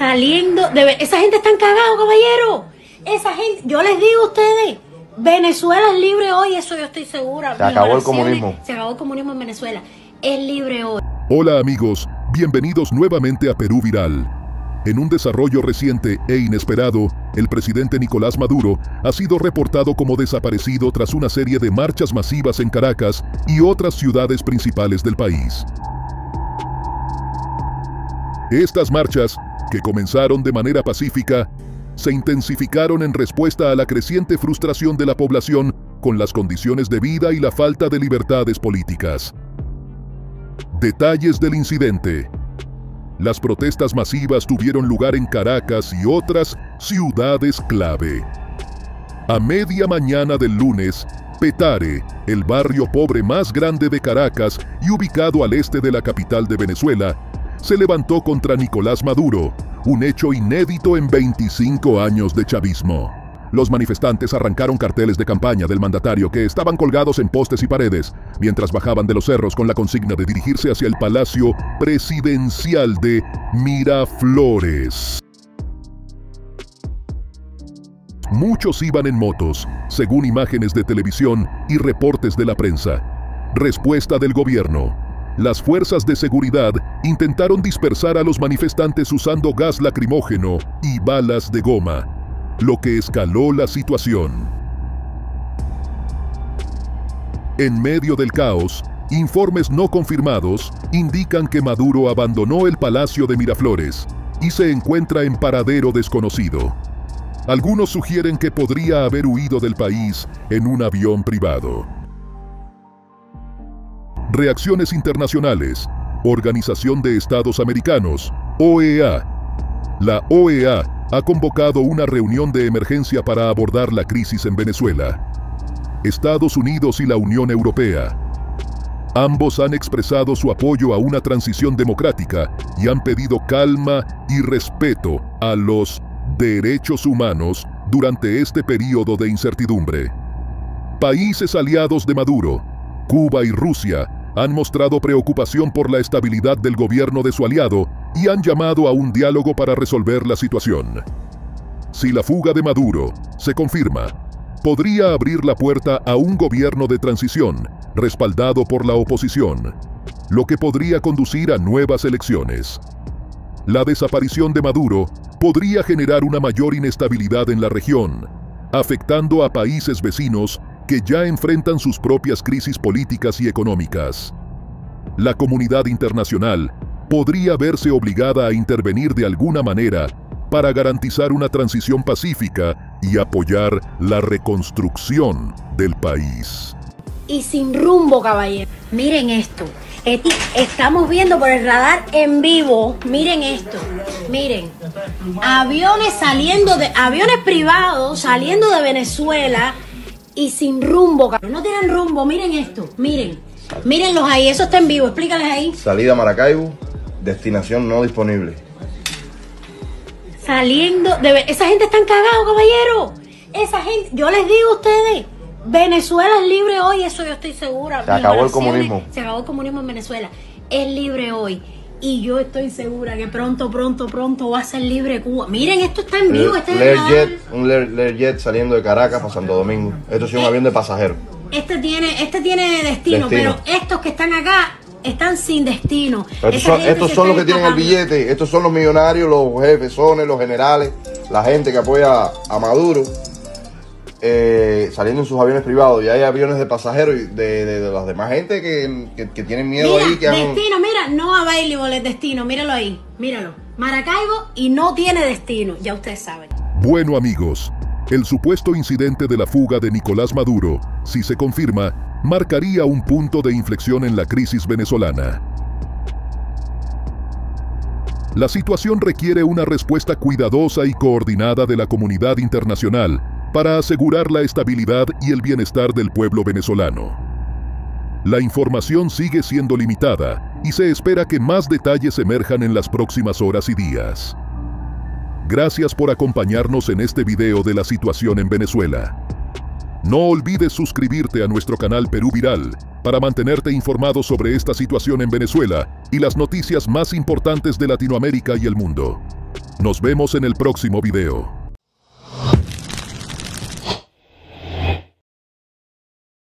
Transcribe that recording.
Saliendo de... Esa gente está cagado, caballero. Esa gente, yo les digo a ustedes, Venezuela es libre hoy, eso yo estoy segura. Se acabó el comunismo. Se acabó el comunismo en Venezuela. Es libre hoy. Hola amigos, bienvenidos nuevamente a Perú Viral. En un desarrollo reciente e inesperado, el presidente Nicolás Maduro ha sido reportado como desaparecido tras una serie de marchas masivas en Caracas y otras ciudades principales del país. Estas marchas, que comenzaron de manera pacífica, se intensificaron en respuesta a la creciente frustración de la población con las condiciones de vida y la falta de libertades políticas. Detalles del incidente. Las protestas masivas tuvieron lugar en Caracas y otras ciudades clave. A media mañana del lunes, Petare, el barrio pobre más grande de Caracas y ubicado al este de la capital de Venezuela, se levantó contra Nicolás Maduro, un hecho inédito en 25 años de chavismo. Los manifestantes arrancaron carteles de campaña del mandatario que estaban colgados en postes y paredes, mientras bajaban de los cerros con la consigna de dirigirse hacia el Palacio Presidencial de Miraflores. Muchos iban en motos, según imágenes de televisión y reportes de la prensa. Respuesta del gobierno. Las fuerzas de seguridad intentaron dispersar a los manifestantes usando gas lacrimógeno y balas de goma, lo que escaló la situación. En medio del caos, informes no confirmados indican que Maduro abandonó el Palacio de Miraflores y se encuentra en paradero desconocido. Algunos sugieren que podría haber huido del país en un avión privado. Reacciones internacionales. Organización de Estados Americanos, OEA. La OEA ha convocado una reunión de emergencia para abordar la crisis en Venezuela. Estados Unidos y la Unión Europea. Ambos han expresado su apoyo a una transición democrática y han pedido calma y respeto a los derechos humanos durante este período de incertidumbre. Países aliados de Maduro, Cuba y Rusia, han mostrado preocupación por la estabilidad del gobierno de su aliado y han llamado a un diálogo para resolver la situación. Si la fuga de Maduro se confirma, podría abrir la puerta a un gobierno de transición, respaldado por la oposición, lo que podría conducir a nuevas elecciones. La desaparición de Maduro podría generar una mayor inestabilidad en la región, afectando a países vecinos que ya enfrentan sus propias crisis políticas y económicas. La comunidad internacional podría verse obligada a intervenir de alguna manera para garantizar una transición pacífica y apoyar la reconstrucción del país. Y sin rumbo, caballero. Miren esto. Estamos viendo por el radar en vivo. Miren esto. Miren. Aviones privados saliendo de Venezuela y sin rumbo, cabrón. No tienen rumbo. Miren esto. Miren. Mírenlos ahí. Eso está en vivo. Explícales ahí. Salida a Maracaibo, destinación no disponible. Saliendo de... Esa gente está cagado, caballero. Esa gente... Yo les digo a ustedes, Venezuela es libre hoy. Eso yo estoy segura. Se acabó el comunismo. Se acabó el comunismo en Venezuela. Es libre hoy. Y yo estoy segura que pronto va a ser libre Cuba. Miren, esto está en vivo. Un Learjet saliendo de Caracas para Santo Domingo. Esto es un avión de pasajeros. Este tiene destino, pero estos que están acá están sin destino. Estos son los que tienen el billete. Estos son los millonarios, los jefes, los generales, la gente que apoya a Maduro. Saliendo en sus aviones privados, y hay aviones de pasajeros y de las demás gente que tienen miedo. Mira, ahí que destino, mira, no available el destino, míralo ahí, míralo, Maracaibo y no tiene destino, ya ustedes saben. Bueno amigos, el supuesto incidente de la fuga de Nicolás Maduro, si se confirma, marcaría un punto de inflexión en la crisis venezolana. La situación requiere una respuesta cuidadosa y coordinada de la comunidad internacional para asegurar la estabilidad y el bienestar del pueblo venezolano. La información sigue siendo limitada y se espera que más detalles emerjan en las próximas horas y días. Gracias por acompañarnos en este video de la situación en Venezuela. No olvides suscribirte a nuestro canal Perú Viral para mantenerte informado sobre esta situación en Venezuela y las noticias más importantes de Latinoamérica y el mundo. Nos vemos en el próximo video.